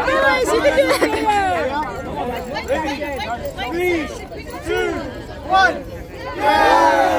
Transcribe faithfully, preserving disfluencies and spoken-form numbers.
Nice, you can do it. Three, two, one. Yeah!